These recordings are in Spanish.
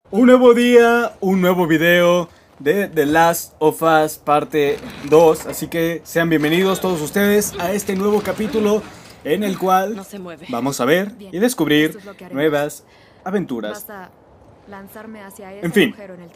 Un nuevo día, un nuevo video de The Last of Us parte 2. Así que sean bienvenidos todos ustedes a este nuevo capítulo en el cual vamos a ver y descubrir nuevas aventuras. En fin,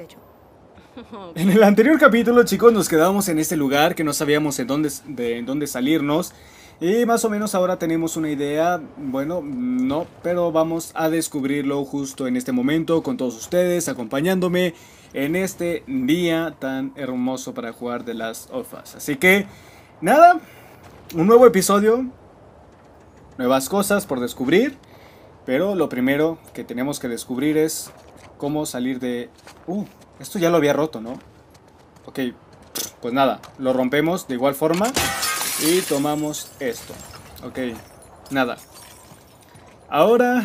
en el anterior capítulo, chicos, nos quedamos en este lugar que no sabíamos en dónde salirnos. Y más o menos ahora tenemos una idea, bueno, no, pero vamos a descubrirlo justo en este momento con todos ustedes, acompañándome en este día tan hermoso para jugar The Last of Us. Así que, nada, un nuevo episodio, nuevas cosas por descubrir, pero lo primero que tenemos que descubrir es cómo salir de... esto ya lo había roto, ¿no? Ok, pues nada, lo rompemos de igual forma. Y tomamos esto. Ok, nada. Ahora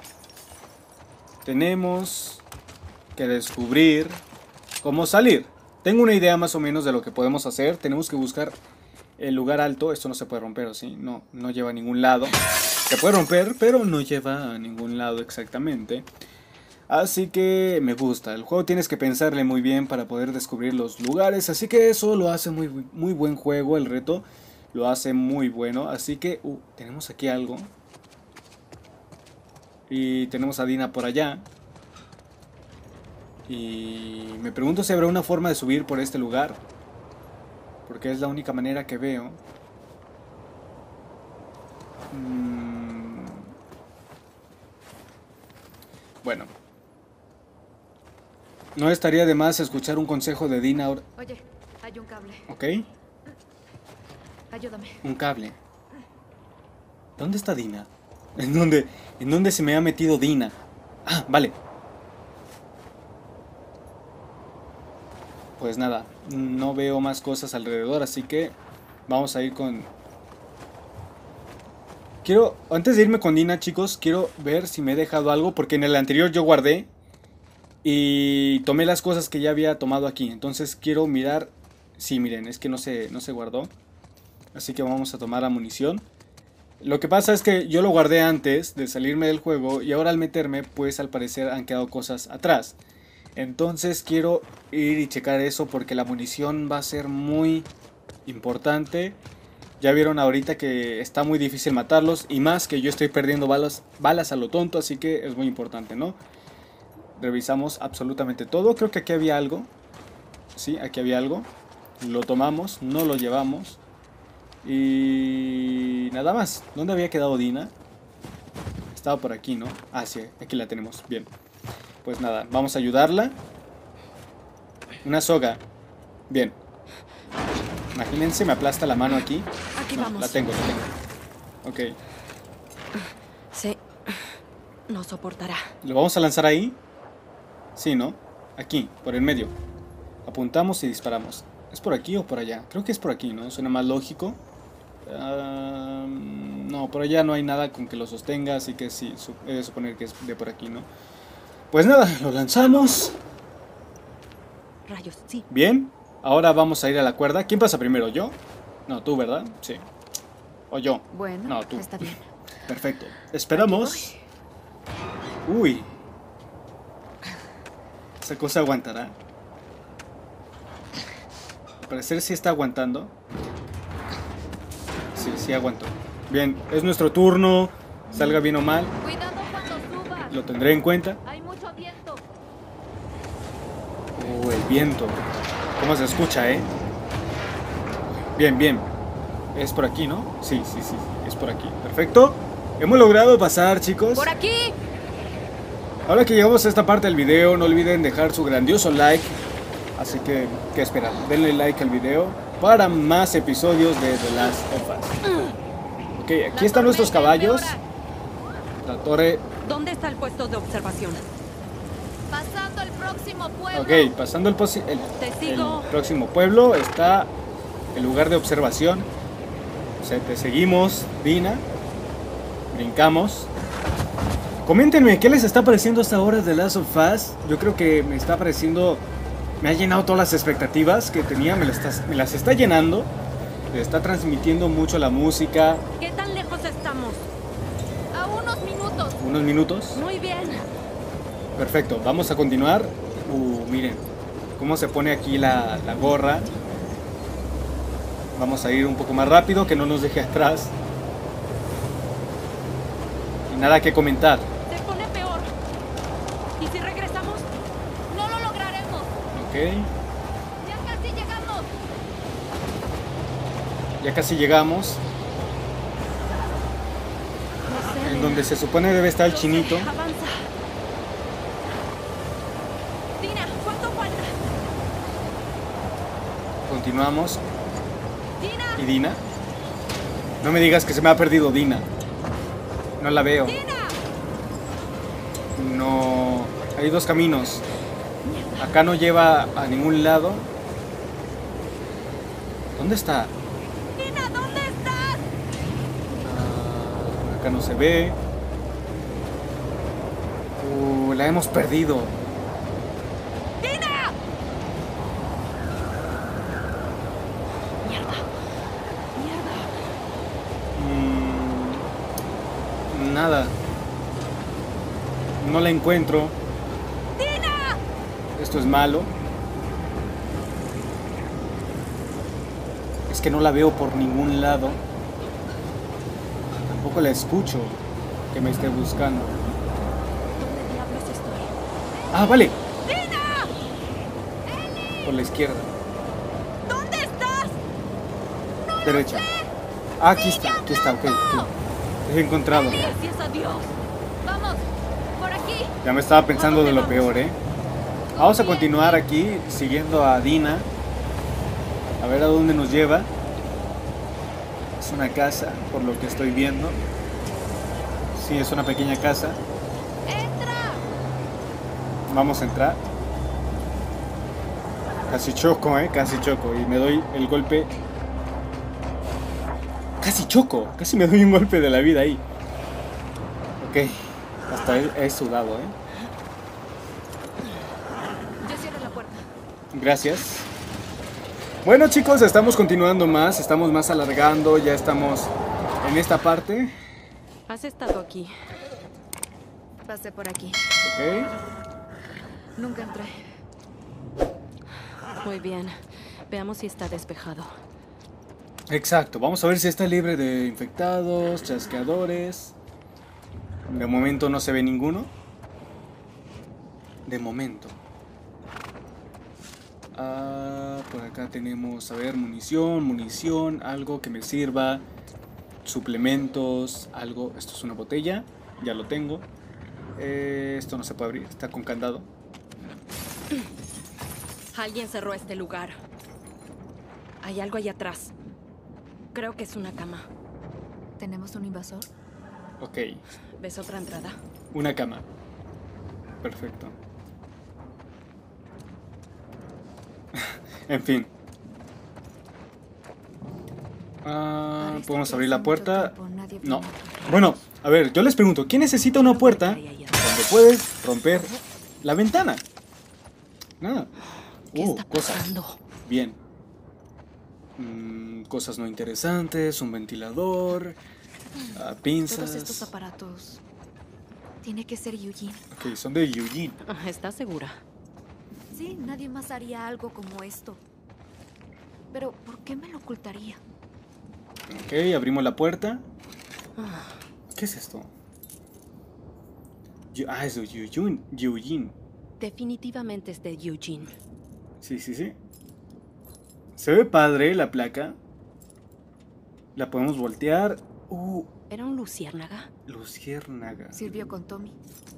tenemos que descubrir cómo salir. Tengo una idea más o menos de lo que podemos hacer. Tenemos que buscar el lugar alto. Esto no se puede romper, ¿o sí? No, no lleva a ningún lado. Se puede romper, pero no lleva a ningún lado exactamente. Así que me gusta. El juego tienes que pensarle muy bien para poder descubrir los lugares. Así que eso lo hace muy buen juego, el reto. Lo hace muy bueno, así que tenemos aquí algo. Y tenemos a Dina por allá. Y me pregunto si habrá una forma de subir por este lugar, porque es la única manera que veo. Bueno, no estaría de más escuchar un consejo de Dina ahora. Oye, hay un cable. Ok. Ayúdame. Un cable. ¿Dónde está Dina? ¿En dónde se me ha metido Dina? Ah, vale. Pues nada, no veo más cosas alrededor, así que vamos a ir con... antes de irme con Dina, chicos, quiero ver si me he dejado algo, porque en el anterior yo guardé y tomé las cosas que ya había tomado aquí. Entonces quiero mirar... Sí, miren, es que no se guardó. Así que vamos a tomar la munición. Lo que pasa es que yo lo guardé antes de salirme del juego. Y ahora al meterme, pues al parecer han quedado cosas atrás. Entonces quiero ir y checar eso, porque la munición va a ser muy importante. Ya vieron ahorita que está muy difícil matarlos. Y más que yo estoy perdiendo balas a lo tonto. Así que es muy importante, ¿no? Revisamos absolutamente todo. Creo que aquí había algo. Sí, aquí había algo. Lo tomamos, no lo llevamos. Y nada más. ¿Dónde había quedado Dina? Estaba por aquí, ¿no? Ah, sí, aquí la tenemos. Bien. Pues nada, vamos a ayudarla. Una soga. Bien. Imagínense, me aplasta la mano aquí. Aquí no, vamos. La tengo. Ok. Sí. No soportará. ¿Lo vamos a lanzar ahí? Sí, ¿no? Aquí, por el medio. Apuntamos y disparamos. ¿Es por aquí o por allá? Creo que es por aquí, ¿no? Suena más lógico. No, por allá no hay nada con que lo sostenga, así que sí, he de suponer que es de por aquí, ¿no? Pues nada, lo lanzamos. Rayos, sí. Bien, ahora vamos a ir a la cuerda. ¿Quién pasa primero? ¿Yo? No, tú, ¿verdad? Sí. ¿O yo? Bueno, no, tú. Está bien. Perfecto. Esperamos. Uy. Esa cosa aguantará. Al parecer sí está aguantando. Sí aguanto. Bien, es nuestro turno. Salga bien o mal. Cuidado cuando subas. Lo tendré en cuenta. Hay mucho viento. El viento. ¿Cómo se escucha, eh? Bien. Es por aquí, ¿no? Sí. Es por aquí. Perfecto. Hemos logrado pasar, chicos. ¡Por aquí! Ahora que llegamos a esta parte del video, no olviden dejar su grandioso like. Así que, ¿qué esperan? Denle like al video para más episodios de The Last of Us. Ok, aquí están nuestros caballos. La torre. ¿Dónde está el puesto de observación? Pasando el próximo pueblo. Ok, pasando el próximo pueblo está el lugar de observación. O sea, te seguimos, Dina. Brincamos. Coméntenme, ¿qué les está pareciendo hasta ahora de The Last of Us? Yo creo que me está pareciendo... Me ha llenado todas las expectativas que tenía, me las está llenando. Me está transmitiendo mucho la música. ¿Qué tan lejos estamos? A unos minutos. ¿Unos minutos? Muy bien. Perfecto, vamos a continuar. Miren cómo se pone aquí la gorra. Vamos a ir un poco más rápido, que no nos deje atrás. Y nada que comentar. Se pone peor. ¿Y si regresamos? No lo lograremos. Ok. Ya casi llegamos. Ya casi llegamos. No sé, En donde se supone debe estar el chinito. Avanza. Dina, ¿cuánto falta? Continuamos. Dina. ¿Y Dina? No me digas que se me ha perdido Dina. No la veo. Dina. No. Hay dos caminos. Acá no lleva a ningún lado. ¿Dónde está? Dina, ¿dónde estás? Acá no se ve. La hemos perdido. Dina. Mierda. Nada. No la encuentro. Dina. Esto es malo. Es que no la veo por ningún lado. Tampoco la escucho que me esté buscando. ¿Dónde diablos estoy? Ah, vale. ¡Dina! Por la izquierda. ¿Dónde estás? ¡No Derecha. lo sé! Ah, aquí está, ok. He encontrado. Gracias a Dios. Vamos, por aquí. Ya me estaba pensando de lo peor, ¿eh? Vamos a continuar aquí, siguiendo a Dina. A ver a dónde nos lleva. Es una casa, por lo que estoy viendo. Sí, es una pequeña casa. ¡Entra! Vamos a entrar. Casi choco, casi choco. Y me doy el golpe. Casi choco. Casi me doy un golpe de la vida ahí. Ok. Hasta he sudado, Yo cierro la puerta. Gracias. Bueno, chicos, estamos continuando más. Estamos más alargando. Ya estamos en esta parte. ¿Has estado aquí? Pasé por aquí. Ok. Nunca entré. Muy bien. Veamos si está despejado. Exacto. Vamos a ver si está libre de infectados, chasqueadores. De momento no se ve ninguno. De momento. Por acá tenemos, a ver, munición, algo que me sirva. Suplementos, algo. Esto es una botella. Ya lo tengo. Esto no se puede abrir. Está con candado. Alguien cerró este lugar. Hay algo ahí atrás. Creo que es una cama. ¿Tenemos un invasor? Ok. ¿Ves otra entrada? Una cama. Perfecto. En fin. ¿Podemos abrir la puerta? No. Bueno, a ver, yo les pregunto, ¿quién necesita una puerta donde puedes romper la ventana? Nada. ¿Qué está Cosas. pasando? Bien. Cosas no interesantes, un ventilador, pinzas. Todos estos aparatos. Tiene que ser Eugene. Ok, son de Eugene. ¿Estás segura? Sí, nadie más haría algo como esto. Pero, ¿por qué me lo ocultaría? Ok, abrimos la puerta. ¿Qué es esto? Es de Eugene. Definitivamente es de Eugene. Sí. Se ve padre la placa. La podemos voltear. ¿Era un luciérnaga? Luciérnaga. Sirvió con Tommy.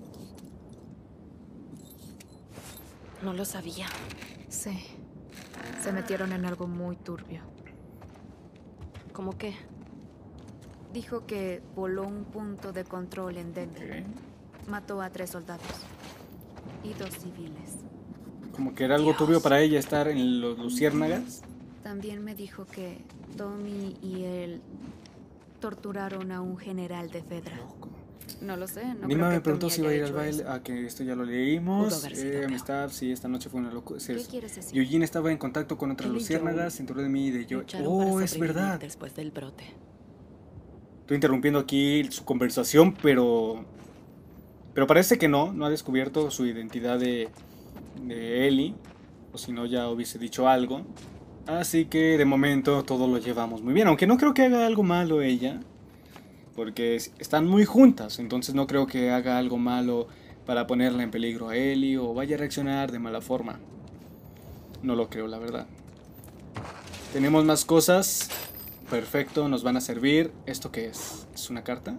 No lo sabía. Sí. Se metieron en algo muy turbio. ¿Cómo qué? Dijo que voló un punto de control en Denver. Okay. Mató a 3 soldados. Y 2 civiles. Como que era algo turbio para ella estar en los luciérnagas. También me dijo que Tommy y él torturaron a un general de Fedra. Loco. No lo sé, no Nima creo que me preguntó Tommy si iba a ir haya al hecho baile. eso. Que esto ya lo leímos. Pudo haber sido peor. Amistad, sí, esta noche fue una locura. ¿Qué quieres decir? Eugene estaba en contacto con otras Él y luciérnagas, se enteró de mí y de yo. Lucharon para Es sobrevivir verdad. después del brote. Estoy interrumpiendo aquí su conversación, pero Pero parece que no ha descubierto su identidad de Ellie. O si no, ya hubiese dicho algo. Así que de momento todo lo llevamos muy bien. Aunque no creo que haga algo malo ella. Porque están muy juntas. Entonces no creo que haga algo malo para ponerla en peligro a Ellie. O vaya a reaccionar de mala forma. No lo creo, la verdad. Tenemos más cosas. Perfecto, nos van a servir. ¿Esto qué es? ¿Es una carta?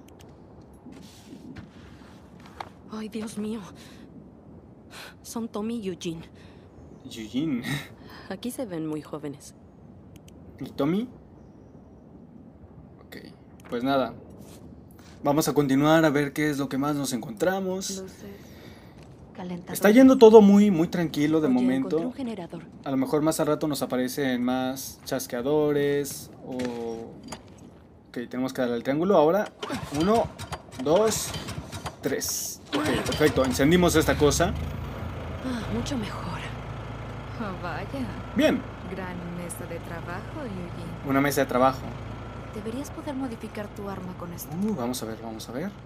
Ay, Dios mío. Son Tommy y Eugene. Eugene. Aquí se ven muy jóvenes. ¿Y Tommy? Ok, pues nada. Vamos a continuar a ver qué es lo que más nos encontramos. Está yendo todo muy tranquilo de momento. Un generador. A lo mejor más al rato nos aparecen más chasqueadores o... Ok, tenemos que darle al triángulo ahora. 1, 2, 3. Ok, perfecto. Encendimos esta cosa. Mucho mejor. Oh, vaya. Bien. Gran mesa de trabajo, Eugene. Una mesa de trabajo. Deberías poder modificar tu arma con esto. Vamos a ver, vamos a ver.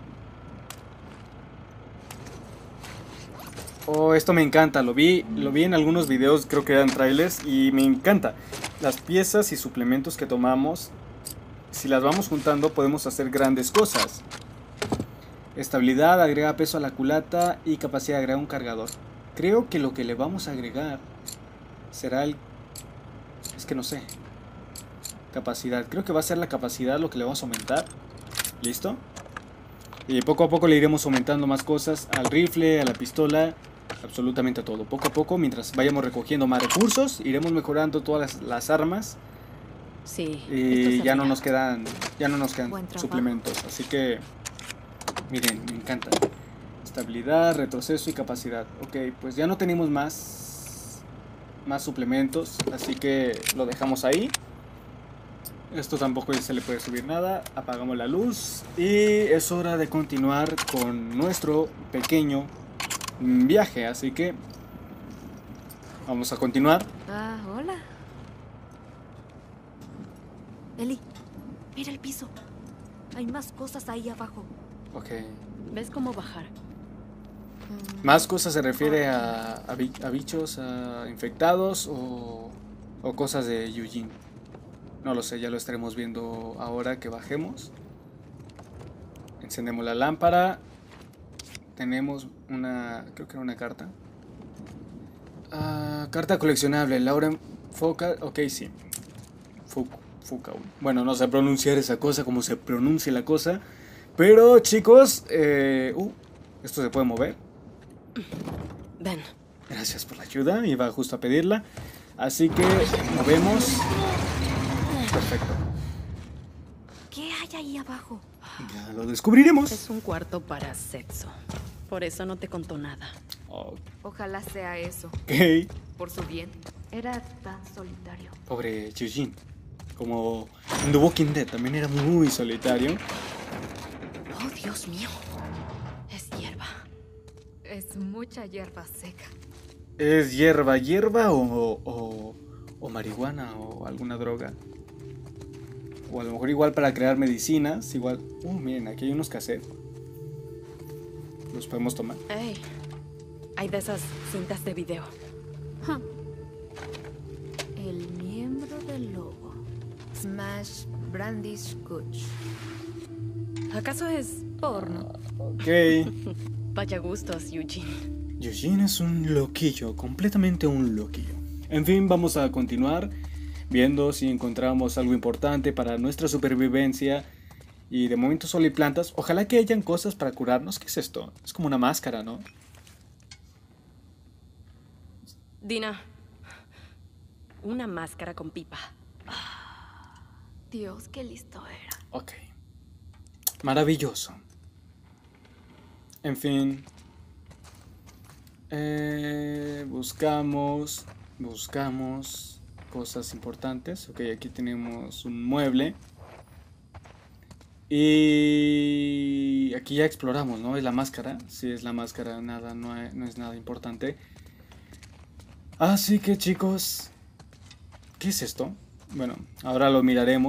Oh, esto me encanta, lo vi en algunos videos, creo que eran trailers, y me encanta. Las piezas y suplementos que tomamos, si las vamos juntando podemos hacer grandes cosas. Estabilidad, agrega peso a la culata y capacidad de agregar un cargador. Creo que lo que le vamos a agregar será el... Es que no sé. Capacidad, creo que va a ser la capacidad lo que le vamos a aumentar. ¿Listo? Y poco a poco le iremos aumentando más cosas al rifle, a la pistola, absolutamente a todo. Poco a poco, mientras vayamos recogiendo más recursos, iremos mejorando todas las armas. Sí. Y ya no nos quedan suplementos. Así que, miren, me encanta. Estabilidad, retroceso y capacidad. Ok, pues ya no tenemos más suplementos, así que lo dejamos ahí. Esto tampoco se le puede subir nada. Apagamos la luz y es hora de continuar con nuestro pequeño viaje. Así que vamos a continuar. Hola. Ellie, mira el piso. Hay más cosas ahí abajo. Ok. ¿Ves cómo bajar? ¿Más cosas se refiere a bichos, a infectados o cosas de Eugene? No lo sé, ya lo estaremos viendo ahora que bajemos. Encendemos la lámpara. Tenemos creo que era una carta. Carta coleccionable, Lauren Focal. Ok, sí. Focal. Bueno, no sé pronunciar esa cosa como se pronuncia la cosa. Pero chicos, esto se puede mover. Ven. Gracias por la ayuda, iba justo a pedirla. Así que movemos. Perfecto. ¿Qué hay ahí abajo? Ya lo descubriremos. Es un cuarto para sexo. Por eso no te contó nada. Ojalá sea eso. Ok. Por su bien. Era tan solitario. Pobre Eugene. Como en The Walking Dead también era muy solitario. Oh, Dios mío. Es hierba. Es mucha hierba seca. ¿Es hierba o marihuana o alguna droga? O a lo mejor igual para crear medicinas. Igual. Miren, aquí hay unos cassettes. Los podemos tomar. Hey, hay de esas cintas de video. El miembro del lobo. Smash Brandish Gooch. ¿Acaso es porno? Ok. Vaya gustos, Eugene. Eugene es un loquillo, completamente un loquillo. En fin, vamos a continuar viendo si encontramos algo importante para nuestra supervivencia. Y de momento solo hay plantas. Ojalá que hayan cosas para curarnos. ¿Qué es esto? Es como una máscara, ¿no? Dina, una máscara con pipa. Dios, qué listo era. Ok. Maravilloso. En fin. Buscamos cosas importantes. Ok, aquí tenemos un mueble. Y aquí ya exploramos, ¿no? Es la máscara. Si es la máscara, nada, no es nada importante. Así que chicos, ¿qué es esto? Bueno, ahora lo miraremos. No hay nada por acá.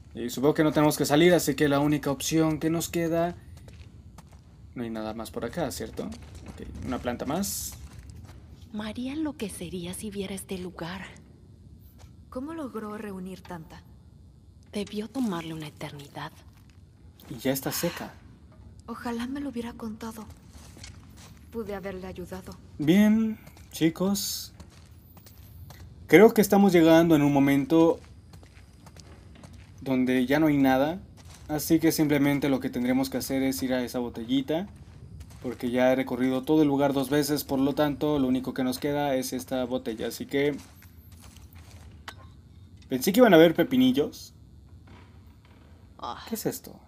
Y supongo que no tenemos que salir, así que la única opción que nos queda... No hay nada más por acá, ¿cierto? Ok, una planta más. María enloquecería si viera este lugar. ¿Cómo logró reunir tanta? Debió tomarle una eternidad. Y ya está seca. Ojalá me lo hubiera contado. Pude haberle ayudado. Bien, chicos. Creo que estamos llegando en un momento donde ya no hay nada. Así que simplemente lo que tendremos que hacer es ir a esa botellita. Porque ya he recorrido todo el lugar 2 veces. Por lo tanto, lo único que nos queda es esta botella. Así que... Pensé que iban a haber pepinillos. ¿Qué es esto?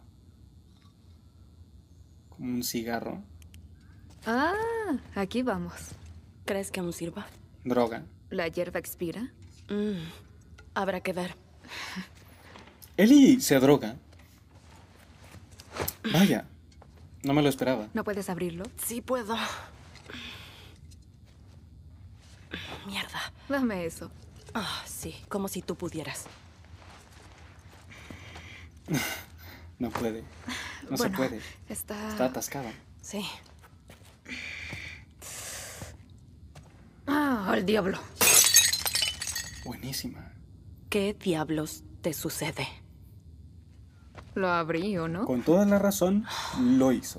Como un cigarro. Ah, aquí vamos. ¿Crees que aún sirva? Droga. ¿La hierba expira? Habrá que ver. Ellie se droga. Vaya, no me lo esperaba. ¿No puedes abrirlo? Sí puedo. Mierda. Dame eso. Sí, como si tú pudieras. No puede. No Bueno, se puede. Está atascada. Sí. ¡Al diablo! Buenísima. ¿Qué diablos te sucede? ¿Lo abrí o no? Con toda la razón, lo hizo.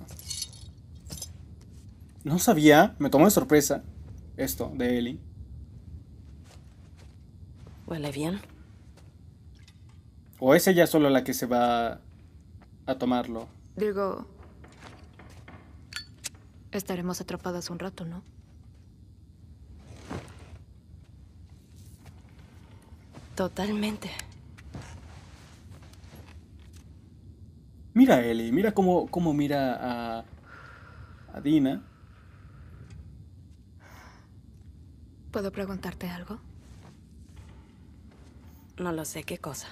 No sabía, me tomó de sorpresa esto de Ellie. ¿Huele bien? ¿O es ella solo la que se va a tomarlo? Digo... Estaremos atrapadas un rato, ¿no? Totalmente. Mira a Ellie, mira cómo mira a Dina. ¿Puedo preguntarte algo? No lo sé, ¿qué cosa?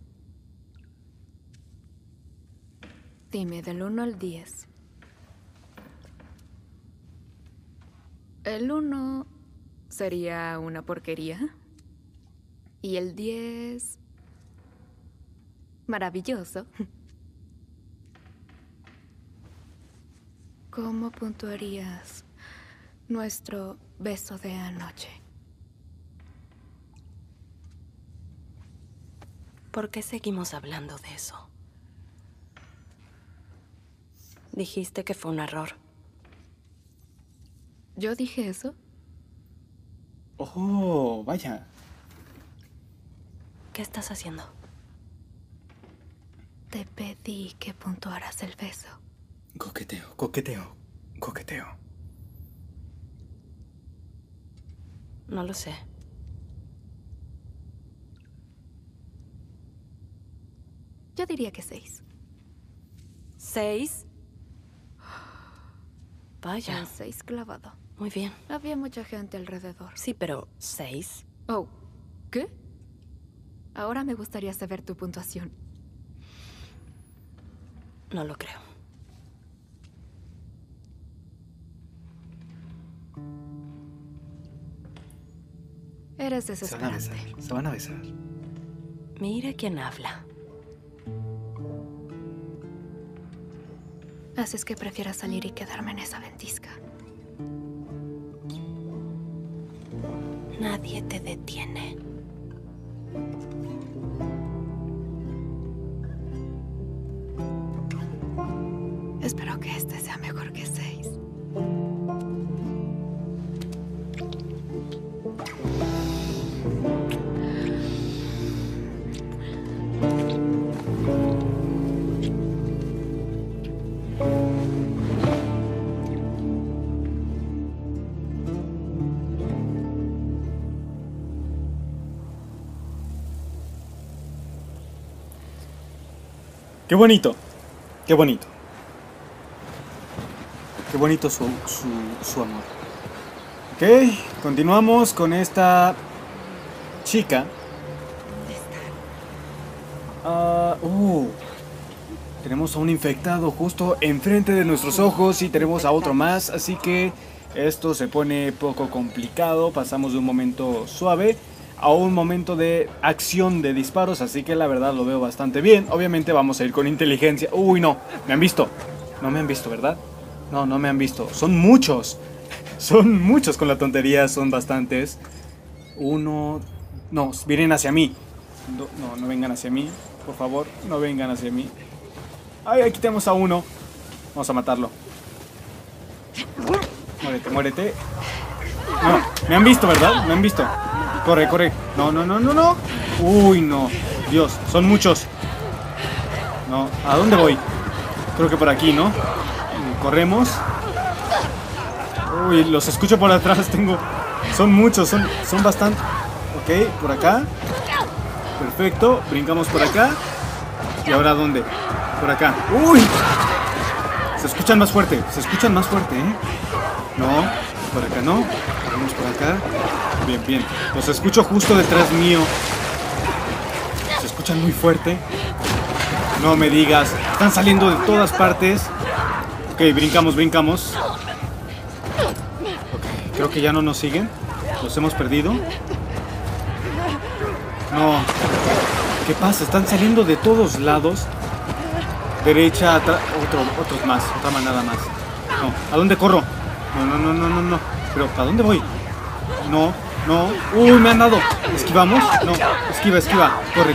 Dime, del 1 al 10. El 1 sería una porquería. Y el 10... maravilloso. ¿Cómo puntuarías nuestro beso de anoche? ¿Por qué seguimos hablando de eso? Dijiste que fue un error. ¿Yo dije eso? Oh, vaya. ¿Qué estás haciendo? Te pedí que puntuaras el beso. Coqueteo, coqueteo, coqueteo. No lo sé. Yo diría que 6. 6. Vaya. Un 6 clavado. Muy bien. Había mucha gente alrededor. Sí, pero 6. Oh, ¿qué? Ahora me gustaría saber tu puntuación. No lo creo. Eres desesperante. Se van a besar. Mira quién habla. Haces que prefiera salir y quedarme en esa ventisca. Nadie te detiene. Espero que este sea mejor que 6. Qué bonito, qué bonito. Qué bonito su amor. Ok, continuamos con esta chica. Tenemos a un infectado justo enfrente de nuestros ojos y tenemos a otro más, así que esto se pone poco complicado. Pasamos de un momento suave a un momento de acción de disparos, así que la verdad lo veo bastante bien. Obviamente vamos a ir con inteligencia. Uy, no, me han visto. No me han visto, ¿verdad? No, no me han visto. Son muchos. Son muchos con la tontería, son bastantes. Uno... No, vienen hacia mí. No, no vengan hacia mí. Por favor, no vengan hacia mí. Ay, aquí tenemos a uno. Vamos a matarlo. Muérete, muérete. No, me han visto, ¿verdad? Me han visto. Corre, corre. No, no, no, no, no. Uy, no. Dios, son muchos. No, ¿a dónde voy? Creo que por aquí, ¿no? Corremos. Uy, los escucho por atrás. Son muchos, son bastante. Ok, por acá. Perfecto, brincamos por acá. ¿Y ahora dónde? Por acá. ¡Uy! Se escuchan más fuerte, ¿eh? No, por acá no. Vamos por acá. Bien, bien. Los escucho justo detrás mío. Se escuchan muy fuerte. No me digas. Están saliendo de todas partes. Ok, brincamos. Ok, creo que ya no nos siguen. Los hemos perdido. No. ¿Qué pasa? Están saliendo de todos lados. Derecha, atrás. Otros más. Otra manada más. No. ¿A dónde corro? No. Pero, ¿a dónde voy? No. Uy, me han dado. ¿Esquivamos? No. Esquiva. Corre.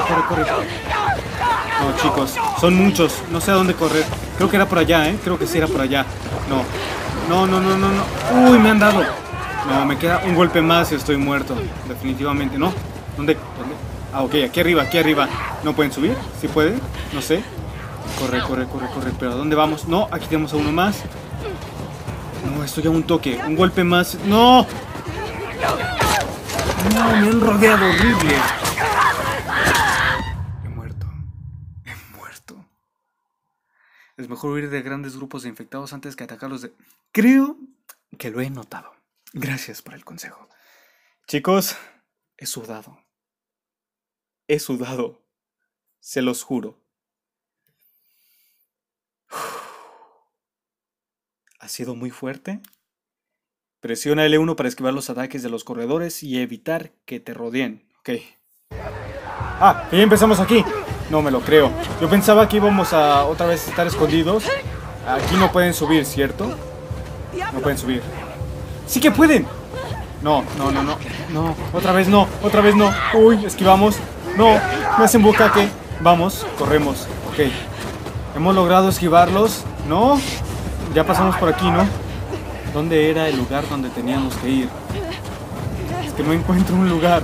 No, chicos. Son muchos. No sé a dónde correr. Creo que era por allá, ¿eh? Creo que sí era por allá. No. Uy, me han dado. No, me queda un golpe más y estoy muerto. Definitivamente, ¿no? ¿Dónde? Ah, ok, aquí arriba. ¿No pueden subir? ¿Sí pueden? No sé. Corre. ¿Pero a dónde vamos? No, aquí tenemos a uno más. No, esto ya un toque. Un golpe más. ¡No! No, me han rodeado horrible. He muerto. Es mejor huir de grandes grupos de infectados antes que atacarlos de... Creo que lo he notado. Gracias por el consejo. Chicos, he sudado. Se los juro. Ha sido muy fuerte. Presiona L1 para esquivar los ataques de los corredores y evitar que te rodeen. Ok. Ah, que ya empezamos aquí. No me lo creo. Yo pensaba que íbamos a otra vez estar escondidos. Aquí no pueden subir, ¿cierto? No pueden subir. ¡Sí que pueden! No. Otra vez no. Uy, esquivamos. No, me hacen bucaque. Vamos, corremos. Ok. Hemos logrado esquivarlos. No. Ya pasamos por aquí, ¿no? ¿Dónde era el lugar donde teníamos que ir? Es que no encuentro un lugar.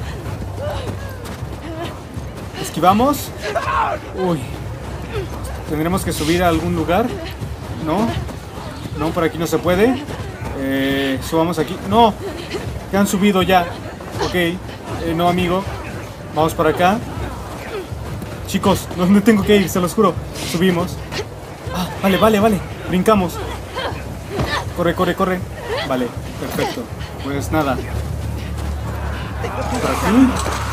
¿Esquivamos? Uy. ¿Tendremos que subir a algún lugar? No. No, por aquí no se puede. Subamos aquí. No. Que han subido ya. Ok. No, amigo. Vamos para acá. Chicos, ¿dónde tengo que ir? Se los juro. Subimos. Ah, vale. Brincamos. Corre. Vale, perfecto. Pues nada. Por aquí.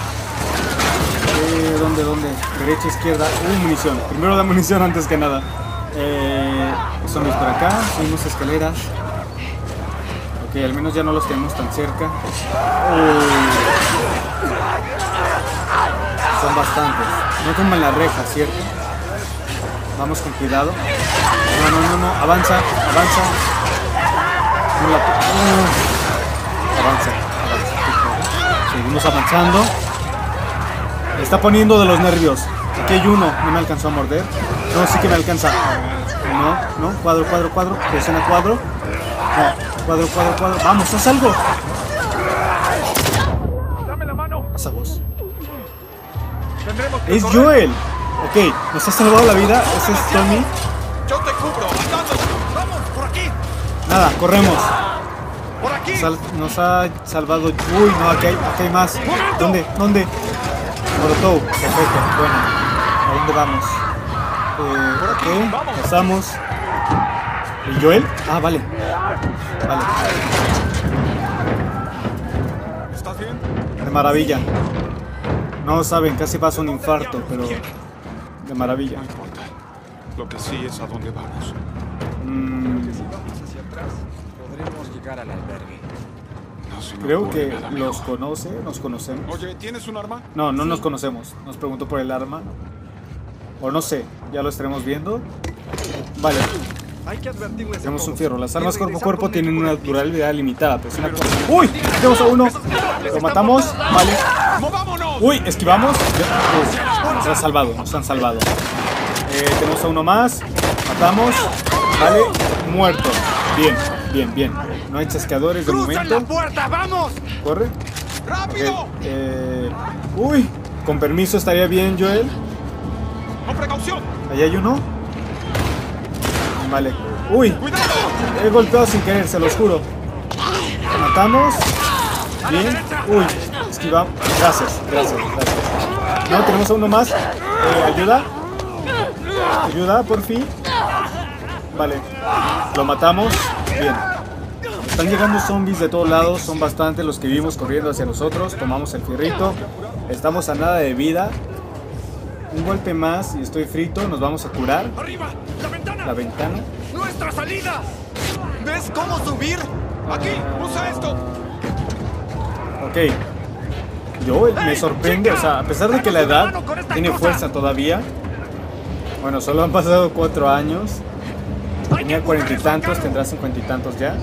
¿Dónde? Derecha, izquierda. Munición. Primero la munición antes que nada. Zombies por acá. Subimos escaleras. Ok, al menos ya no los tenemos tan cerca. Son bastantes. No toman la reja, ¿cierto? Vamos con cuidado. No. Avanza. Avanza. Seguimos avanzando. Me está poniendo de los nervios. Aquí hay uno. No me alcanzó a morder. No, sí que me alcanza. No. Cuadro. Presiona cuadro. No. Cuadro. Vamos, haz algo. Dame la mano. Esa voz. Es Joel. Ok, nos ha salvado la vida. Ese es Tommy. Yo te cubro. Vamos, por aquí. Nada, corremos. Por aquí. Nos ha salvado. Uy, no, aquí hay más. ¿Dónde? Molotov. Perfecto. Bueno, ¿a dónde vamos? Ok, pasamos. ¿El Joel? Ah, vale. ¿Estás bien? De maravilla. No saben, casi pasa un infarto, pero de maravilla. No importa. Lo que sí es a dónde vamos. Si vamos hacia atrás, podremos llegar al albergue. No. No se me Creo ocurre que nada los mejor. conoce, nos conocemos. Oye, ¿tienes un arma? No, no nos conocemos. Nos preguntó por el arma. O no sé, ya lo estaremos viendo. Vale, Hay que advertirles a tenemos un todos. fierro. Las armas Y cuerpo a regresar cuerpo con tienen el una curativo. durabilidad limitada. Presiona por... ¡Uy! Tenemos a uno. Lo matamos. Vale. ¡Movámonos! ¡Uy! Esquivamos. Nos han salvado, nos han salvado. Tenemos a uno más. Matamos. Vale. Muerto. Bien, bien, bien. No hay chasqueadores de ¡Cruzan la momento. puerta! ¡Vamos! Corre. ¡Rápido! Ok, uy, con permiso estaría bien, Joel. ¡Con precaución! Ahí hay uno. Vale. Uy, ¡Cuidado! he golpeado sin querer, se los juro. Matamos. Bien. Uy, esquivamos. Gracias, gracias, gracias. No, tenemos a uno más. Ayuda. Ayuda, por fin. Vale. Lo matamos. Bien. Están llegando zombies de todos lados. Son bastantes los que vimos corriendo hacia nosotros. Tomamos el fierrito. Estamos a nada de vida. Un golpe más y estoy frito. Nos vamos a curar. ¡Arriba! ¡La ventana! La ventana. ¡Nuestra salida! ¿Ves cómo subir? ¡Aquí! ¡Usa esto! Ok. Yo me sorprende, o sea, a pesar de que la edad tiene fuerza todavía. Bueno, solo han pasado 4 años. Tenía 40 y tantos, tendrá 50 y tantos ya.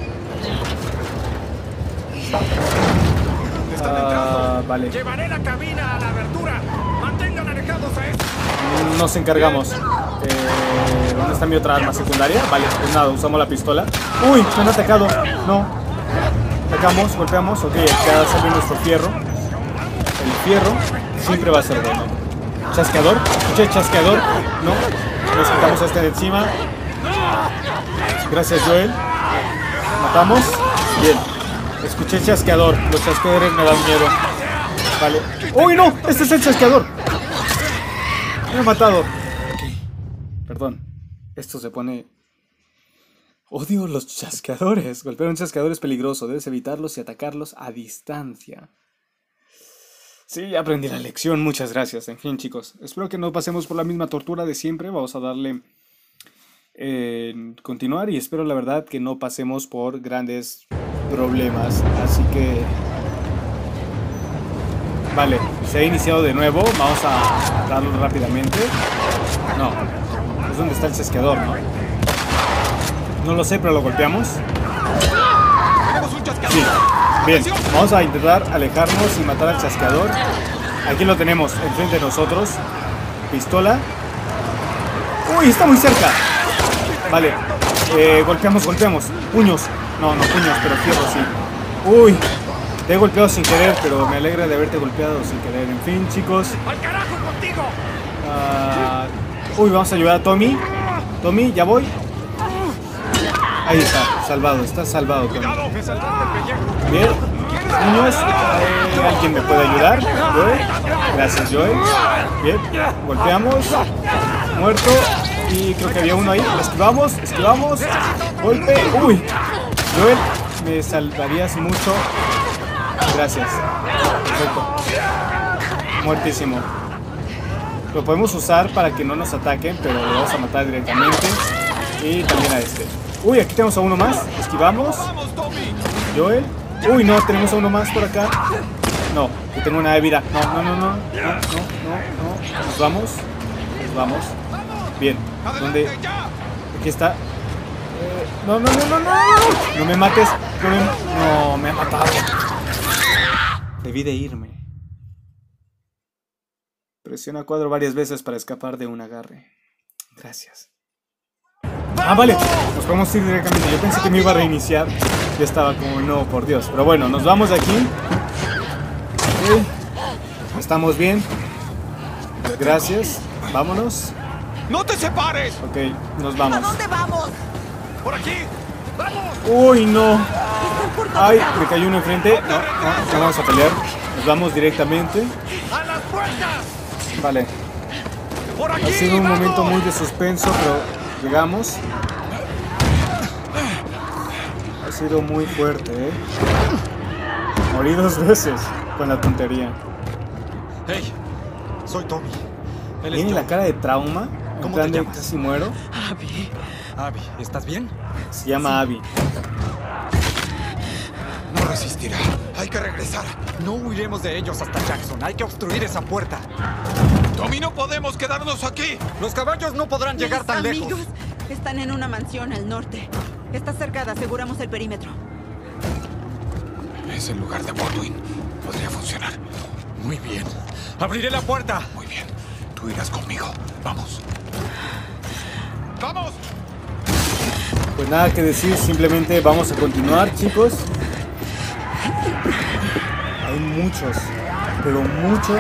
¡Están entrando! Vale. Llevaré la cabina a la abertura. Mantengan alejados a estos. Nos encargamos. ¿Dónde está mi otra arma secundaria? Vale, pues nada, usamos la pistola. ¡Uy! Me han atacado. No. Atacamos, golpeamos. Ok, ya salió nuestro fierro. El fierro siempre va a ser bueno. Chasqueador. Escuché chasqueador. No. Nos quitamos a este de encima. Gracias, Joel. Matamos. Bien. Escuché chasqueador. Los chasqueadores me dan miedo. Vale. ¡Uy, no! ¡Este es el chasqueador! Me ha matado. Ok. Perdón. Esto se pone... Odio los chasqueadores. Golpear a un chasqueador es peligroso. Debes evitarlos y atacarlos a distancia. Sí, ya aprendí la lección. Muchas gracias. En fin, chicos. Espero que no pasemos por la misma tortura de siempre. Vamos a darle... continuar. Y espero, la verdad, que no pasemos por grandes problemas. Así que... Vale, se ha iniciado de nuevo. Vamos a darlo rápidamente. No, es donde está el chasqueador, ¿no? No lo sé, pero lo golpeamos. ¡Tenemos un chasqueador! Sí, bien. Vamos a intentar alejarnos y matar al chasqueador. Aquí lo tenemos, enfrente de nosotros. Pistola. ¡Uy, está muy cerca! Vale, golpeamos. Puños. No, puños, pero fierro sí. ¡Uy! Te he golpeado sin querer, pero me alegra de haberte golpeado sin querer. En fin, chicos. ¡Al carajo contigo! Uy, vamos a ayudar a Tommy. Tommy, ya voy. Ahí está, salvado. Está salvado, Tommy. ¡Cuidado! ¡Me saltaste el pellejo! Bien. Niños, ¿alguien me puede ayudar? Joel. Gracias, Joel. Bien. Golpeamos. Muerto. Y creo que había uno ahí. Esquivamos. Golpe. Uy. Joel, me salvarías mucho. Gracias. Perfecto. Muertísimo. Lo podemos usar para que no nos ataquen, pero lo vamos a matar directamente. Y también a este. Uy, aquí tenemos a uno más. Esquivamos. ¡Vamos, Tommy! Joel. Uy, no, tenemos a uno más por acá. No, que tengo una de vida. No. Nos vamos. Bien. ¿Dónde? ¡Adelante, ya! Aquí está. No. No me mates. No, me ha matado. Debí de irme. Presiona cuadro varias veces para escapar de un agarre. Gracias. Vale. Nos podemos ir directamente. Yo pensé que me iba a reiniciar. Yo estaba como, no, por Dios. Pero bueno, nos vamos de aquí. Okay. Estamos bien. Gracias. Vámonos. ¡No te separes! Ok, nos vamos. ¿A dónde vamos? ¡Por aquí! ¡Vamos! Uy, no. Ay, me cayó uno enfrente. No vamos a pelear. Nos vamos directamente. ¡A las puertas! Vale. ¡Por aquí! Ha sido un momento vamos! muy de suspenso, pero llegamos. Ha sido muy fuerte, ¿eh? Morí 2 veces con la tontería. ¡Hey! Soy Tommy. Él es Tiene la Joe. cara de trauma. En ¿Cómo plan te de llamas? casi muero. Abby, ¿estás bien? Se llama Abby. No resistirá. Hay que regresar. No huiremos de ellos hasta Jackson. Hay que obstruir esa puerta. Tommy, no podemos quedarnos aquí. Los caballos no podrán llegar tan amigos lejos. Están en una mansión al norte. Está cercada, aseguramos el perímetro. Es el lugar de Baldwin. Podría funcionar. Muy bien. ¡Abriré la puerta! Muy bien. Tú irás conmigo. Vamos. ¡Vamos! Pues nada que decir, simplemente vamos a continuar, chicos. Hay muchos, pero muchos.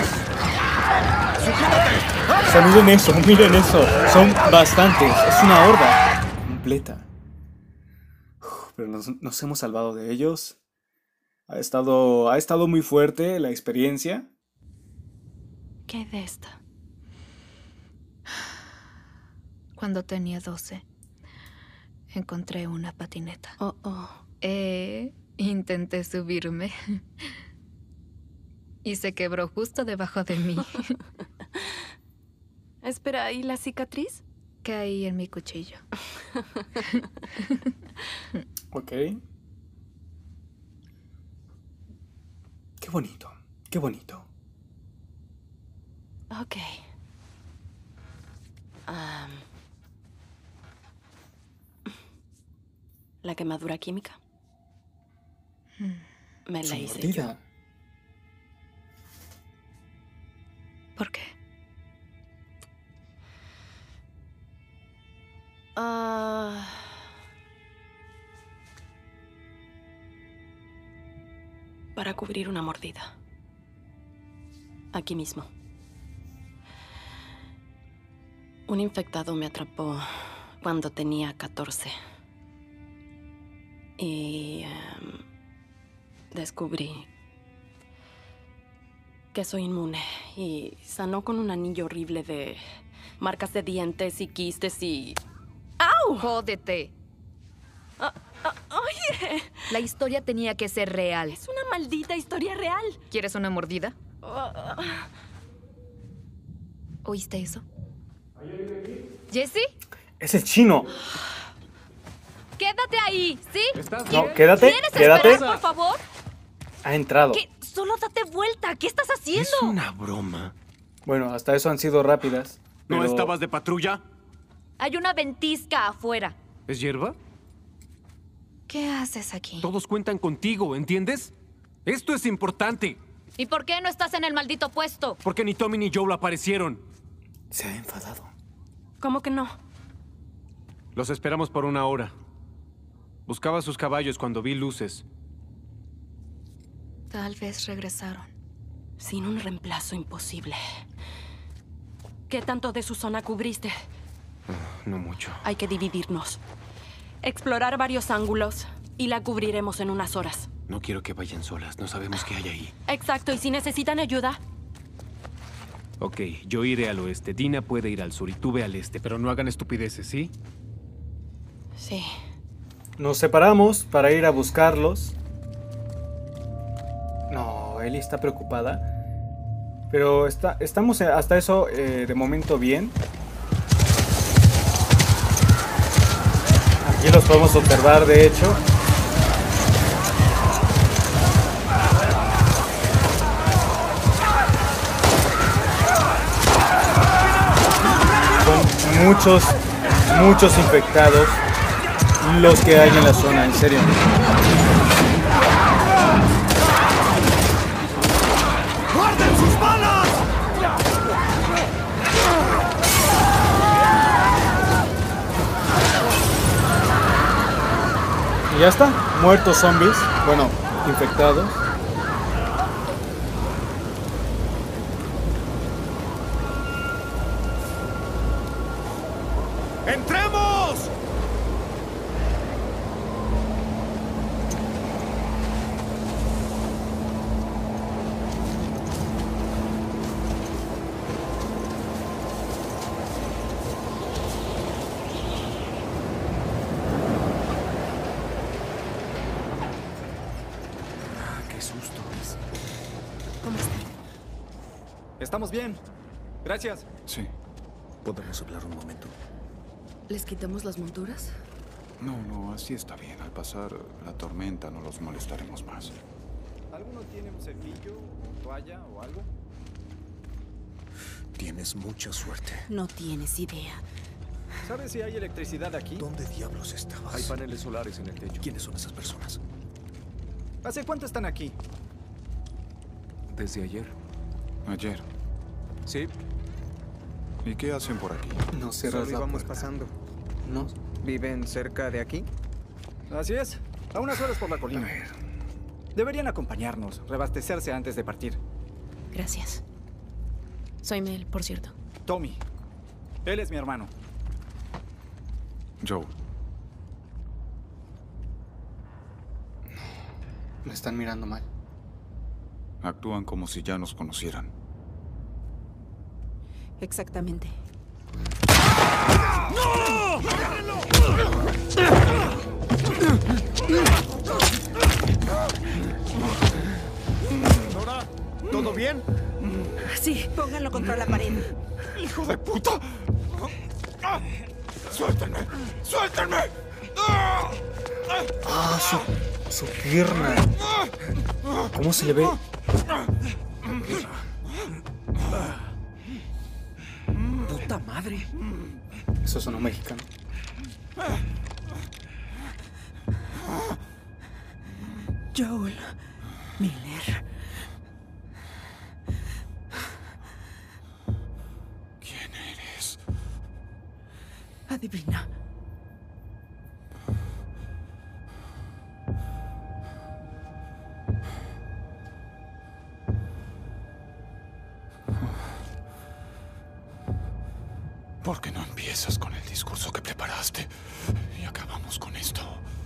O sea, miren eso. Son bastantes. Es una horda completa. Pero nos hemos salvado de ellos. Ha estado muy fuerte la experiencia. ¿Qué hay de esta? Cuando tenía 12, encontré una patineta. Intenté subirme. Y se quebró justo debajo de mí. Espera, ¿y la cicatriz? Caí en mi cuchillo. Ok. Qué bonito, qué bonito. Ok. La quemadura química. Me la hice yo. ¿Por qué? Para cubrir una mordida. Aquí mismo. Un infectado me atrapó cuando tenía 14. Y descubrí que soy inmune. Y sanó con un anillo horrible de marcas de dientes y quistes y... ¡Au! ¡Jódete! ¡Oye! La historia tenía que ser real. Es una maldita historia real. ¿Quieres una mordida? ¿Oíste eso? ¿Jesse? Es el chino. ¡Quédate ahí! ¿Sí? No, quédate, ¿Quieres quédate. esperar, por favor? Ha entrado. ¿Qué? Solo date vuelta. ¿Qué estás haciendo? Es una broma. Bueno, hasta eso han sido rápidas. ¿No pero- estabas de patrulla? Hay una ventisca afuera. ¿Es hierba? ¿Qué haces aquí? Todos cuentan contigo, ¿entiendes? Esto es importante. ¿Y por qué no estás en el maldito puesto? Porque ni Tommy ni Joe lo aparecieron. Se ha enfadado. ¿Cómo que no? Los esperamos por 1 hora. Buscaba sus caballos cuando vi luces. Tal vez regresaron. Sin un reemplazo imposible. ¿Qué tanto de su zona cubriste? No mucho. Hay que dividirnos. Explorar varios ángulos y la cubriremos en unas horas. No quiero que vayan solas. No sabemos qué hay ahí. Exacto, y si necesitan ayuda, Ok, yo iré al oeste. Dina puede ir al sur y tú ve al este. Pero no hagan estupideces, ¿sí? sí. Nos separamos para ir a buscarlos. No, Ellie está preocupada. Pero estamos hasta eso de momento bien. Aquí los podemos observar, de hecho. Son muchos infectados los que hay en la zona, en serio. ¡Guarden sus balas! Y ya está, muertos zombies, bueno, infectados. ¡Entremos! Qué susto. ¿Cómo están? Estamos bien. Gracias. Sí. ¿Podemos hablar un momento? ¿Les quitamos las monturas? No, así está bien. Al pasar la tormenta no los molestaremos más. ¿Alguno tiene un cepillo, o toalla o algo? Tienes mucha suerte. No tienes idea. ¿Sabes si hay electricidad aquí? ¿Dónde diablos estabas? Hay paneles solares en el techo. ¿Quiénes son esas personas? ¿Hace cuánto están aquí? ¿Desde ayer? Ayer. Sí. ¿Y qué hacen por aquí? No cerras Solo la íbamos puerta. pasando. No. ¿Viven cerca de aquí? Así es. A unas horas por la colina. Deberían acompañarnos, reabastecerse antes de partir. Gracias. Soy Mel, por cierto. Tommy. Él es mi hermano. Joel. Me están mirando mal. Actúan como si ya nos conocieran. Exactamente. Nora, ¿todo bien? Sí, pónganlo contra la pared. ¡Hijo de puta! ¡Suéltenme! ¡Suéltenme! ¡Ah, su pierna! ¿Cómo se le ve? ¡Puta madre! Eso sonó mexicano. Joel Miller. ¿Quién eres? Adivina. ¿Por qué no empiezas con el discurso que preparaste y acabamos con esto?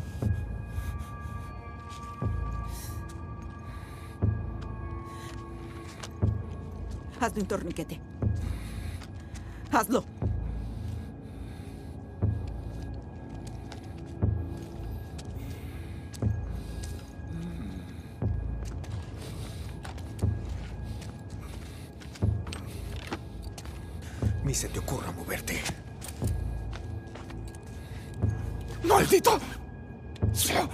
Hazle un torniquete. Hazlo. Ni se te ocurra moverte. ¡Maldito sea!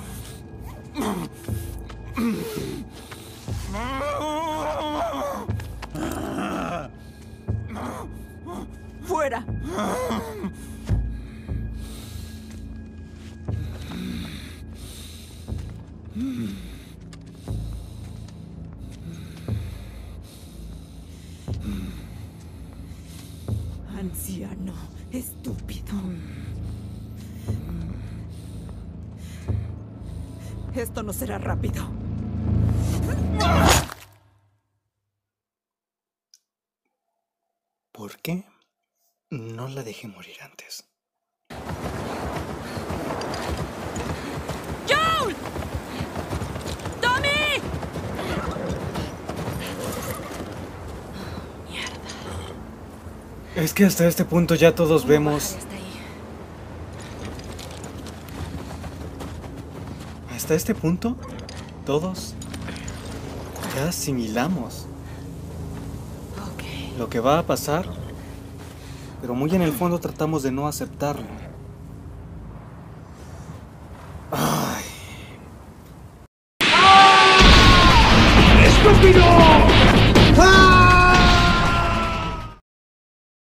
¡Fuera! Anciano, estúpido. Esto no será rápido. ¿Por qué no la dejé morir antes? ¡Joel! ¡Tommy! Es que hasta este punto ya todos vemos... Hasta este punto, todos ya asimilamos lo que va a pasar, pero muy en el fondo tratamos de no aceptarlo.